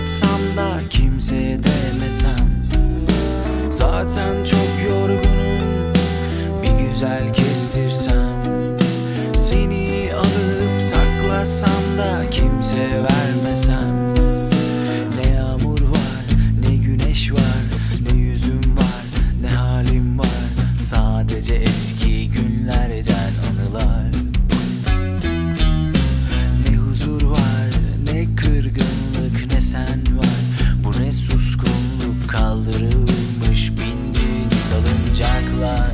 yapsam da kimseye demesem. Zaten çok yorgunum, bir güzel kestirsem. Seni alıp saklasam da kimseye vermesem. Ne yağmur var, ne güneş var, ne yüzüm var, ne halim var. Sadece eski günlerden anılar. Ne huzur var, ne kırgınlık, ne sen var. Bu ne suskunluk, kaldırılmış bindiğin salıncaklar.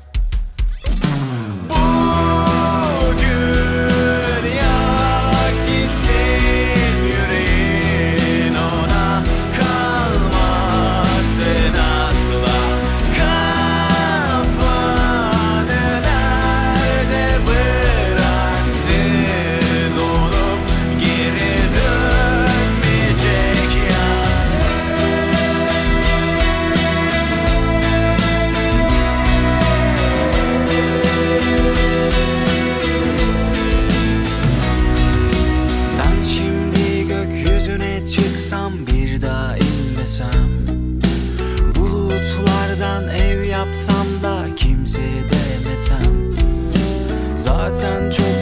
Çıksam bir daha inmesem, bulutlardan ev yapsam da kimseye demesem. Zaten çok